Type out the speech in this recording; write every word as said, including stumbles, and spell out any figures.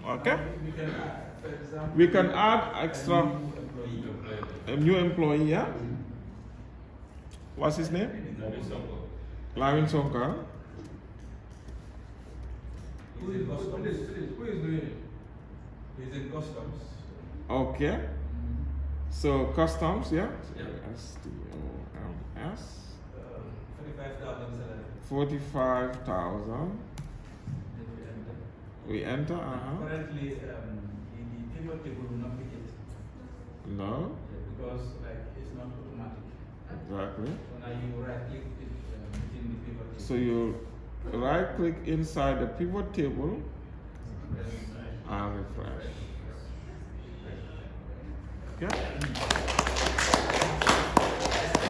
Okay? We can add, for example, we can add extra a new employee. a new employee, yeah? What's his name? Lavin Sonka. Who is customs? Who is doing it? He's in customs. Okay. So customs, yeah? Yeah. S T O M S. Uh, forty-five thousand salary. forty-five thousand. Then we enter. We enter, uh-huh. Currently, um, the, the pivot table will not pick it. No. Yeah, because like it's not automatic. Exactly. So now you right click it um, within the pivot table. So you right click inside the pivot table Yes. and refresh. Okay?